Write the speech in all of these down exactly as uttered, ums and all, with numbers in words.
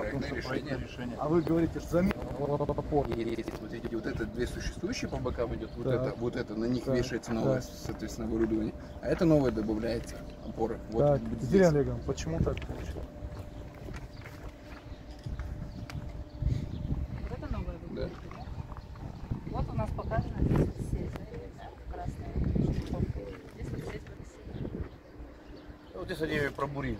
проектное решение. решение. А вы говорите, что замена опор. Есть вот эти вот это две существующие по бокам идет, вот Так. это, вот это, на них Так. вешается новое, Так. соответственно, оборудование. А это новое добавляется опоры. Вот, Так, вот Юрий здесь. Олеговна, почему так получилось? Вот это новое вы Да. говорите, да? Вот у нас показано здесь вот сеть, да, красная штуковка. Здесь вот сеть вырастет. Вот здесь они ее пробурили.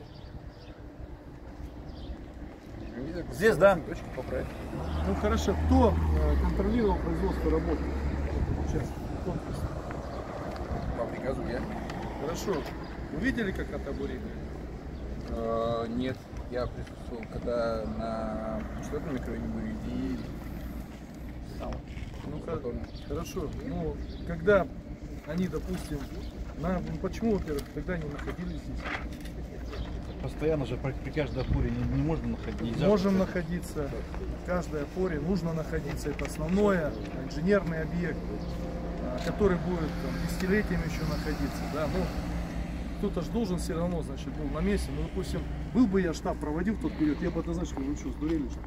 Видите, Здесь, да? Точки поправить. Ну хорошо, кто э, контролировал производство работы? Сейчас, конкурс. По приказу я. Хорошо. Вы видели, как это бурили? Э, нет, я присутствовал, когда на четвертом микрорайоне были и там. Ну хо- хорошо. Ну, когда они, допустим, на, ну, почему, во-первых, когда они находились здесь? Постоянно же при, при каждой опоре не, не можно находить. Нельзя Можем находить. находиться, в каждой опоре нужно находиться. Это основное, инженерный объект, а, который будет там, десятилетиями еще находиться. Да? Ну, кто-то же должен все равно, значит, был на месте. Ну, допустим, был бы я штаб проводил в тот период, я бы однозначно, вы что, сдурели, что ли?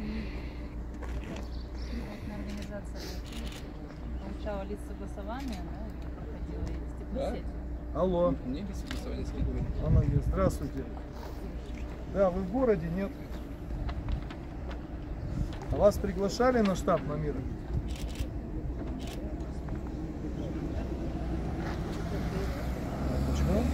Проектная организация получала лист согласования, да, и проходила и Да? теплосеть. Алло, Мне без согласования скидывали. она есть, здравствуйте. Да, вы в городе, нет? А вас приглашали на штаб на мир? Почему?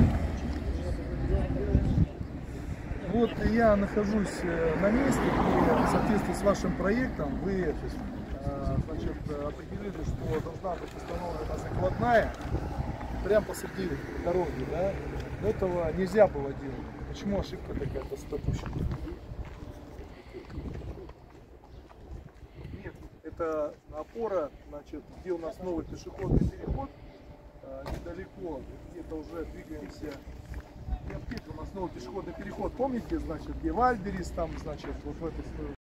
Вот я нахожусь э, на месте, где в соответствии с вашим проектом вы э, значит, определили, что должна быть установлена закладная прямо посреди дороги, да? Но этого нельзя было делать. Почему ошибка такая-то допущена? Нет, это опора, значит, где у нас новый пешеходный переход, э, недалеко, где-то уже двигаемся. Не аптека, у нас новый пешеходный переход. Помните, значит, где Вальберис, там, значит, вот в этой